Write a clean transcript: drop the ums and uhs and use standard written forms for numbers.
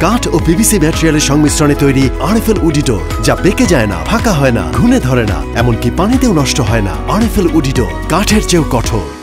কাঠ ও পিভিসি ম্যাটেরিয়ালের সংমিশ্রণে তৈরি RFL Woody Door, যা বেঁকে যায় না, ফাঁকা হয় না, ঘুনে ধরে না, এমনকি পানিতেও নষ্ট হয় না। RFL Woody Door, কাঠের চেয়েও কঠোর।